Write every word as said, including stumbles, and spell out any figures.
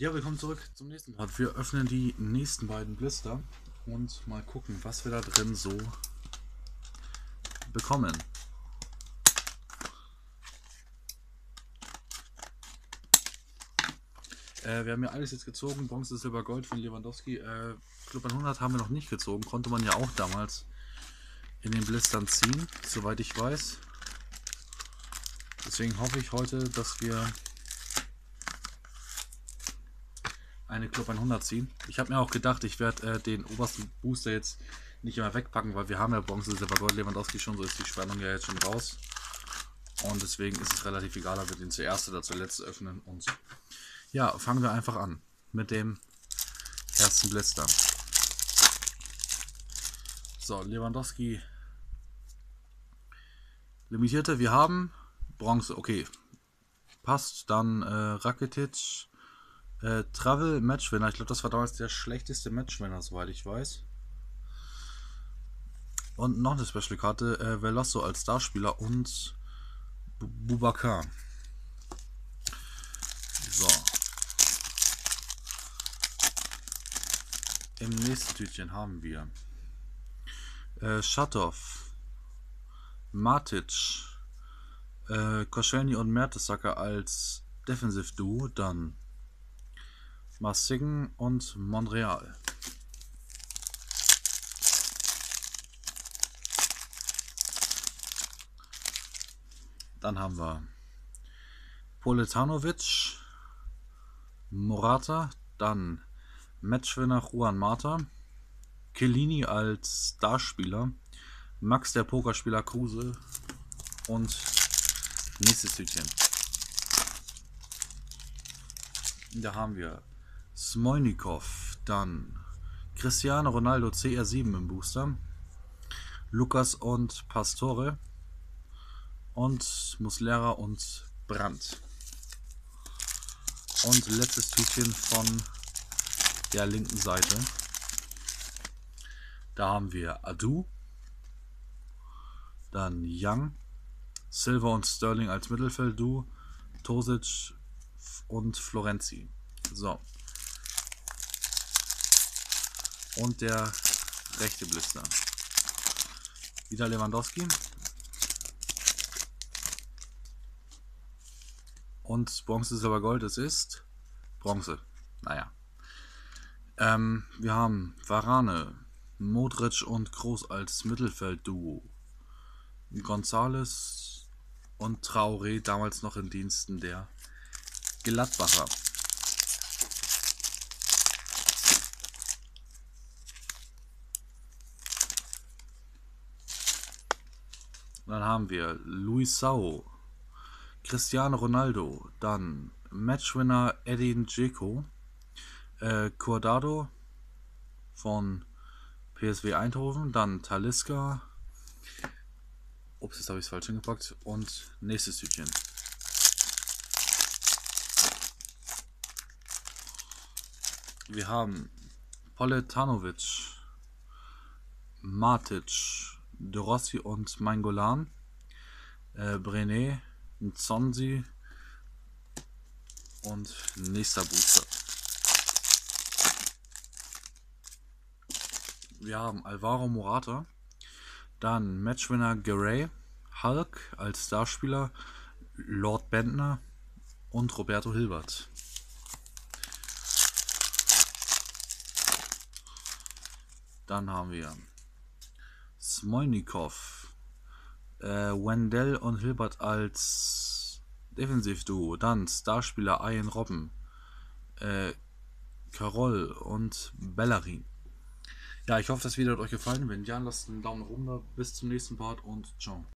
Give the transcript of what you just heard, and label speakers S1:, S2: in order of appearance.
S1: Ja, willkommen zurück zum nächsten Part. Wir öffnen die nächsten beiden Blister und mal gucken, was wir da drin so bekommen. Äh, wir haben ja alles jetzt gezogen. Bronze, Silber, Gold von Lewandowski. Äh, Club hundert haben wir noch nicht gezogen. Konnte man ja auch damals in den Blistern ziehen, soweit ich weiß. Deswegen hoffe ich heute, dass wir eine Club hundert ziehen. Ich habe mir auch gedacht, ich werde äh, den obersten Booster jetzt nicht immer wegpacken, weil wir haben ja Bronze, Silber, Gold, Lewandowski schon, so ist die Spannung ja jetzt schon raus. Und deswegen ist es relativ egal, ob wir den zuerst oder zuletzt öffnen. Und ja, fangen wir einfach an mit dem ersten Blister. So, Lewandowski limitierte, wir haben Bronze, okay, passt. Dann äh, Rakitic, äh, Travel Matchwinner, ich glaube, das war damals der schlechteste Matchwinner, soweit ich weiß. Und noch eine Special-Karte, äh, Veloso als Starspieler und Boubacar. So. Im nächsten Tütchen haben wir äh, Schatov, Matic, äh, Koscielny und Mertesacker als Defensive-Duo, dann Marseille und Montreal. Dann haben wir Politanovic, Morata, dann Matchwinner Juan Mata, Chiellini als Starspieler, Max der Pokerspieler Kruse und nächstes Tütchen. Da haben wir Smolnikov, dann Cristiano Ronaldo C R sieben im Booster, Lukas und Pastore und Muslera und Brandt. Und letztes Tütchen von der linken Seite. Da haben wir Adu, dann Young, Silva und Sterling als Mittelfeld-Duo, Tosic und Florenzi. So. Und der rechte Blister. Wieder Lewandowski. Und Bronze, Silber, Gold, es ist Bronze. Naja. Ähm, wir haben Varane, Modric und Kroos als Mittelfeld-Duo. González und Traoré, damals noch in Diensten der Gladbacher. Dann haben wir Luisao, Cristiano Ronaldo, dann Matchwinner Edin Dzeko, äh, Cuadrado von P S V Eindhoven, dann Talisca, ups, jetzt habe ich es falsch hingepackt, und nächstes Tütchen. Wir haben Politanovic, Matic, De Rossi und Mangolan, äh, Brené, Nzonzi und nächster Booster. Wir haben Alvaro Morata, dann Matchwinner Garay, Hulk als Starspieler, Lord Bentner und Roberto Hilbert. Dann haben wir Smolnikov, äh, Wendell und Hilbert als Defensivduo, dann Starspieler Ian Robben, äh, Carroll und Bellerin. Ja, ich hoffe, das Video hat euch gefallen. Wenn ja, lasst einen Daumen nach oben da. Bis zum nächsten Part und ciao.